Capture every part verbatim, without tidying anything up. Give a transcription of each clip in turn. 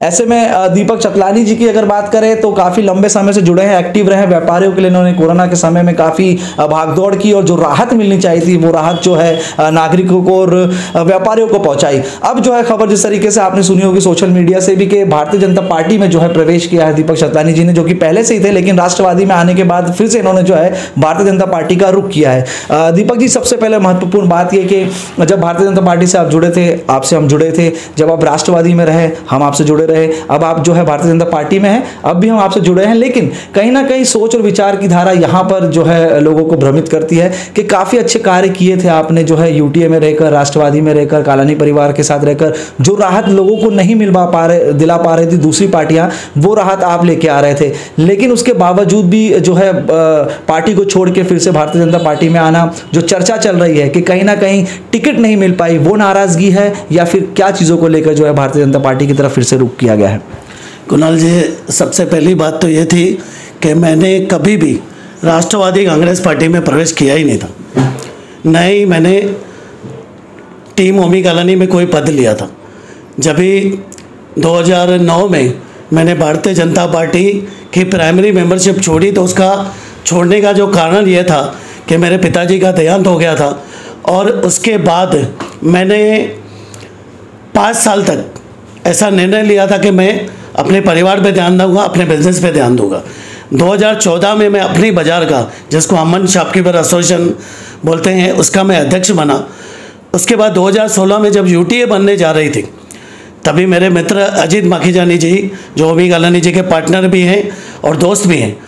ऐसे में दीपक चतलानी जी की अगर बात करें तो काफ़ी लंबे समय से जुड़े हैं, एक्टिव रहे, व्यापारियों के लिए इन्होंने कोरोना के समय में काफ़ी भागदौड़ की और जो राहत मिलनी चाहिए थी वो राहत जो है नागरिकों को और व्यापारियों को पहुंचाई। अब जो है खबर जिस तरीके से आपने सुनी होगी सोशल मीडिया से भी कि भारतीय जनता पार्टी में जो है प्रवेश किया है दीपक चतलानी जी ने, जो कि पहले से ही थे लेकिन राष्ट्रवादी में आने के बाद फिर से इन्होंने जो है भारतीय जनता पार्टी का रुख किया है। दीपक जी, सबसे पहले महत्वपूर्ण बात यह कि जब भारतीय जनता पार्टी से आप जुड़े थे, आपसे हम जुड़े थे, जब आप राष्ट्रवादी में रहे हम आपसे जुड़े रहे, अब आप जो है भारतीय जनता पार्टी में हैं, अब भी हम आपसे जुड़े हैं, लेकिन कहीं ना कहीं सोच और विचार की धारा यहाँ पर जो है लोगों को भ्रमित करती है कि काफ़ी अच्छे कार्य किए थे आपने जो है यूटीए में रहकर, राष्ट्रवादी में रहकर, कालानी परिवार के साथ रहकर, जो राहत लोगों को नहीं मिल पा रहे दिला पा रही थी दूसरी पार्टियां, वो राहत आप लेके आ रहे थे, लेकिन उसके बावजूद भी जो है पार्टी को छोड़ के फिर से भारतीय जनता पार्टी में आना, जो चर्चा चल रही है कि कहीं ना कहीं टिकट नहीं मिल पाई, वो नाराजगी है या फिर क्या चीज़ों को लेकर जो है भारतीय जनता पार्टी की तरफ फिर से रुख किया गया है? कुणाल जी, सबसे पहली बात तो ये थी कि मैंने कभी भी राष्ट्रवादी कांग्रेस पार्टी में प्रवेश किया ही नहीं था, न ही मैंने टीम ओमी कालानी में कोई पद लिया था। जब भी दो हज़ार नौ में मैंने भारतीय जनता पार्टी की प्राइमरी मेंबरशिप छोड़ी तो उसका छोड़ने का जो कारण ये था कि मेरे पिताजी का देहांत हो गया था और उसके बाद मैंने पाँच साल तक ऐसा निर्णय लिया था कि मैं अपने परिवार पे ध्यान दूंगा, अपने बिजनेस पे ध्यान दूंगा। दो हज़ार चौदह में मैं अपनी बाज़ार का, जिसको अमन शॉपकीपर एसोसिएशन बोलते हैं, उसका मैं अध्यक्ष बना। उसके बाद दो हज़ार सोलह में जब यूटीए बनने जा रही थी तभी मेरे मित्र अजीत माखीजानी जी, जो ओमी कालानी जी के पार्टनर भी हैं और दोस्त भी हैं,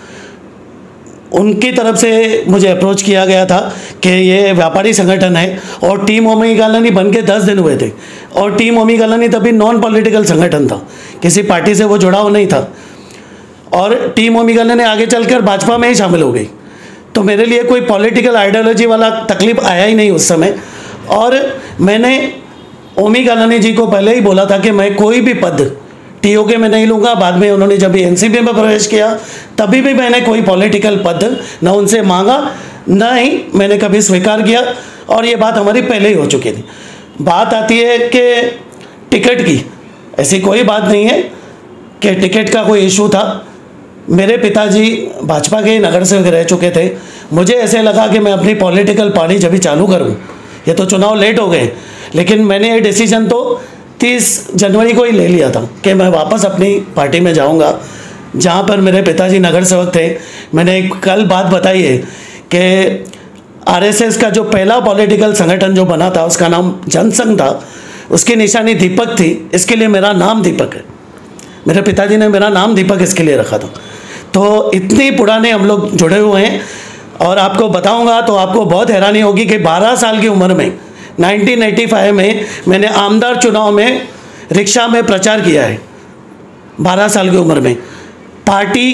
उनकी तरफ से मुझे अप्रोच किया गया था कि ये व्यापारी संगठन है और टीम ओमी कालानी बन के दस दिन हुए थे और टीम ओमी कालानी तभी नॉन पॉलिटिकल संगठन था, किसी पार्टी से वो जुड़ा हुआ नहीं था और टीम ओमी कालानी आगे चलकर भाजपा में ही शामिल हो गई। तो मेरे लिए कोई पॉलिटिकल आइडियोलॉजी वाला तकलीफ आया ही नहीं उस समय और मैंने ओमी कालानी जी को पहले ही बोला था कि मैं कोई भी पद टीओके में नहीं लूँगा। बाद में उन्होंने जब एनसीपी में प्रवेश किया तभी भी मैंने कोई पॉलिटिकल पद न उनसे मांगा, न ही मैंने कभी स्वीकार किया और ये बात हमारी पहले ही हो चुकी थी। बात आती है कि टिकट की, ऐसी कोई बात नहीं है कि टिकट का कोई इशू था। मेरे पिताजी भाजपा के नगर सेवक रह चुके थे, मुझे ऐसे लगा कि मैं अपनी पॉलिटिकल पार्टी जब भी चालू करूँ, ये तो चुनाव लेट हो गए, लेकिन मैंने ये डिसीजन तो तीस जनवरी को ही ले लिया था कि मैं वापस अपनी पार्टी में जाऊंगा जहां पर मेरे पिताजी नगर सेवक थे। मैंने कल बात बताई है कि आरएसएस का जो पहला पॉलिटिकल संगठन जो बना था उसका नाम जनसंघ था, उसकी निशानी दीपक थी, इसके लिए मेरा नाम दीपक है। मेरे पिताजी ने मेरा नाम दीपक इसके लिए रखा था। तो इतनी पुराने हम लोग जुड़े हुए हैं और आपको बताऊंगा तो आपको बहुत हैरानी होगी कि बारह साल की उम्र में उन्नीस सौ पचासी में मैंने आमदार चुनाव में रिक्शा में प्रचार किया है। बारह साल की उम्र में पार्टी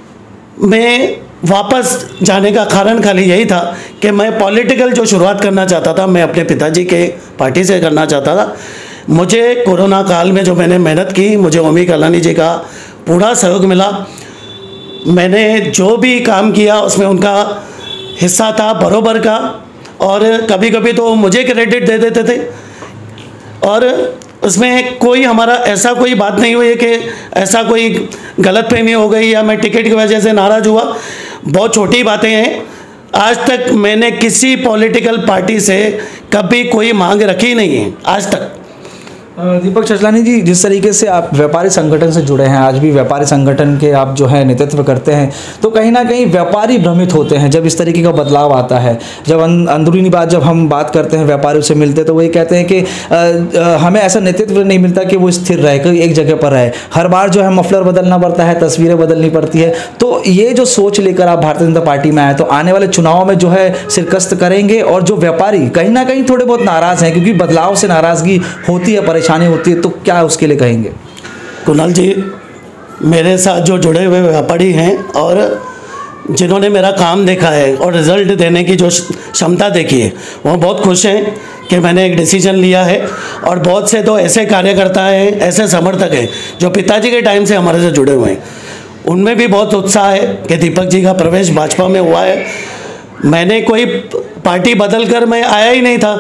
में वापस जाने का कारण खाली यही था कि मैं पॉलिटिकल जो शुरुआत करना चाहता था मैं अपने पिताजी के पार्टी से करना चाहता था। मुझे कोरोना काल में जो मैंने मेहनत की, मुझे ओमी कालानी जी का पूरा सहयोग मिला। मैंने जो भी काम किया उसमें उनका हिस्सा था बरोबर का और कभी कभी तो मुझे क्रेडिट दे देते थे और उसमें कोई हमारा ऐसा कोई बात नहीं हुई है कि ऐसा कोई गलतफहमी हो गई या मैं टिकट की वजह से नाराज़ हुआ। बहुत छोटी बातें हैं। आज तक मैंने किसी पॉलिटिकल पार्टी से कभी कोई मांग रखी नहीं है आज तक। दीपक चतलानी जी, जिस तरीके से आप व्यापारी संगठन से जुड़े हैं, आज भी व्यापारी संगठन के आप जो है नेतृत्व करते हैं, तो कहीं ना कहीं व्यापारी भ्रमित होते हैं जब इस तरीके का बदलाव आता है। जब अंदरूनी बात जब हम बात करते हैं, व्यापारियों से मिलते हैं तो वही कहते हैं कि आ, आ, हमें ऐसा नेतृत्व नहीं मिलता कि वो स्थिर रहे, कि एक जगह पर रहे। हर बार जो है मफलर बदलना पड़ता है, तस्वीरें बदलनी पड़ती है। तो ये जो सोच लेकर आप भारतीय जनता पार्टी में आए तो आने वाले चुनाव में जो है शिरकस्त करेंगे और जो व्यापारी कहीं ना कहीं थोड़े बहुत नाराज़ हैं क्योंकि बदलाव से नाराज़गी होती है, परेशानी होती है, तो क्या उसके लिए कहेंगे? कुणाल जी, मेरे साथ जो जुड़े हुए व्यापारी हैं और जिन्होंने मेरा काम देखा है और रिज़ल्ट देने की जो क्षमता देखी है वो बहुत खुश हैं कि मैंने एक डिसीजन लिया है। और बहुत से तो ऐसे कार्यकर्ता हैं, ऐसे समर्थक हैं जो पिताजी के टाइम से हमारे से जुड़े हुए हैं, उनमें भी बहुत उत्साह है कि दीपक जी का प्रवेश भाजपा में हुआ है। मैंने कोई पार्टी बदल कर मैं आया ही नहीं था,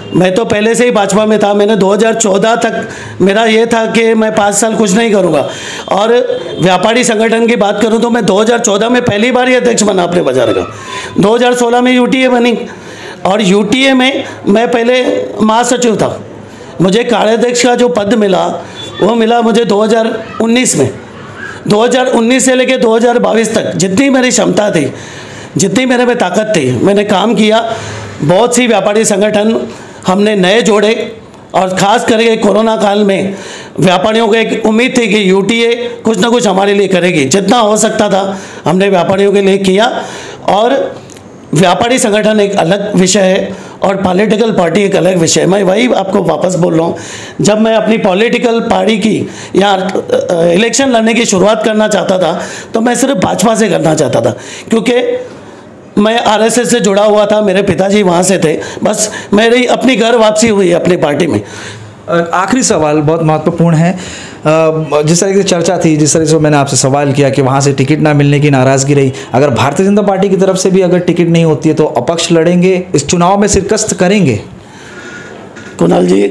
मैं तो पहले से ही भाजपा में था। मैंने दो हज़ार चौदह तक मेरा ये था कि मैं पाँच साल कुछ नहीं करूँगा। और व्यापारी संगठन की बात करूँ तो मैं दो हज़ार चौदह में पहली बार ही अध्यक्ष बना अपने बाजार का। दो हज़ार सोलह में यूटीए बनी और यूटीए में मैं पहले महासचिव था। मुझे कार्याध्यक्ष का जो पद मिला वो मिला मुझे दो हज़ार उन्नीस में। दो हज़ार उन्नीस से लेकर दो हज़ार बाईस तक जितनी मेरी क्षमता थी, जितनी मेरे में ताकत थी, मैंने काम किया। बहुत सी व्यापारी संगठन हमने नए जोड़े और ख़ास करके कोरोना काल में व्यापारियों को एक उम्मीद थी कि यूटीए कुछ ना कुछ हमारे लिए करेगी। जितना हो सकता था हमने व्यापारियों के लिए किया। और व्यापारी संगठन एक अलग विषय है और पॉलिटिकल पार्टी एक अलग विषय है। मैं वही आपको वापस बोल रहा हूँ, जब मैं अपनी पॉलिटिकल पार्टी की या इलेक्शन लड़ने की शुरुआत करना चाहता था तो मैं सिर्फ भाजपा से करना चाहता था, क्योंकि मैं आरएसएस से जुड़ा हुआ था, मेरे पिताजी वहाँ से थे। बस मेरी अपनी घर वापसी हुई अपनी पार्टी में। आखिरी सवाल बहुत महत्वपूर्ण है। जिस तरह की चर्चा थी, जिस तरह से मैंने आपसे सवाल किया कि वहाँ से टिकट ना मिलने की नाराज़गी रही, अगर भारतीय जनता पार्टी की तरफ से भी अगर टिकट नहीं होती है तो अपक्ष लड़ेंगे, इस चुनाव में शिरकस्त करेंगे? कुणाल जी,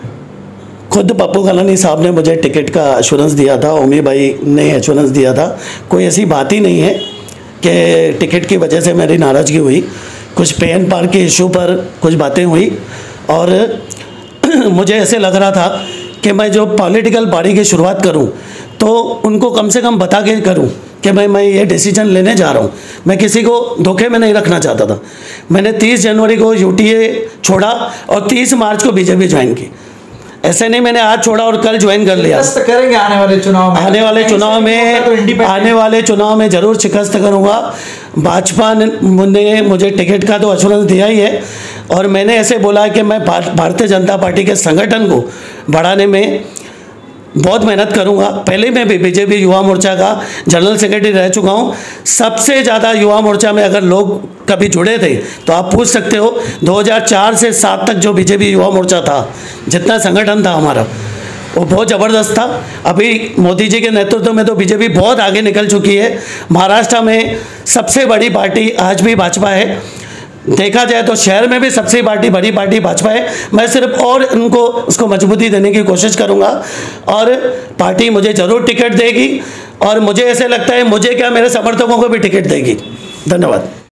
खुद पप्पू कलानी साहब ने मुझे टिकट का एश्योरेंस दिया था, ओमी भाई ने एश्योरेंस दिया था। कोई ऐसी बात ही नहीं है कि टिकट की वजह से मेरी नाराज़गी हुई। कुछ पे एन पार के इशू पर कुछ बातें हुई और मुझे ऐसे लग रहा था कि मैं जो पॉलिटिकल पार्टी की शुरुआत करूं तो उनको कम से कम बता के करूं कि मैं मैं ये डिसीजन लेने जा रहा हूं। मैं किसी को धोखे में नहीं रखना चाहता था। मैंने तीस जनवरी को यूटीए छोड़ा और तीस मार्च को बीजेपी ज्वाइन की। ऐसे नहीं मैंने आज छोड़ा और कल ज्वाइन कर लिया। शिकस्त करेंगे आने वाले चुनाव में? आने वाले चुनाव में आने वाले चुनाव में ज़रूर शिकस्त करूँगा। भाजपा ने मुझे टिकट का तो एश्योरेंस दिया ही है और मैंने ऐसे बोला है कि मैं भारतीय जनता पार्टी के संगठन को बढ़ाने में बहुत मेहनत करूंगा। पहले मैं भी बीजेपी युवा मोर्चा का जनरल सेक्रेटरी रह चुका हूं। सबसे ज़्यादा युवा मोर्चा में अगर लोग कभी जुड़े थे तो आप पूछ सकते हो, दो हज़ार चार से सात तक जो बीजेपी युवा मोर्चा था, जितना संगठन था हमारा, वो बहुत ज़बरदस्त था। अभी मोदी जी के नेतृत्व में तो बीजेपी बहुत आगे निकल चुकी है। महाराष्ट्र में सबसे बड़ी पार्टी आज भी भाजपा है। देखा जाए तो शहर में भी सबसे पार्टी बड़ी पार्टी भाजपा है। मैं सिर्फ और उनको उसको मजबूती देने की कोशिश करूंगा और पार्टी मुझे ज़रूर टिकट देगी और मुझे ऐसे लगता है मुझे क्या मेरे समर्थकों को भी टिकट देगी। धन्यवाद।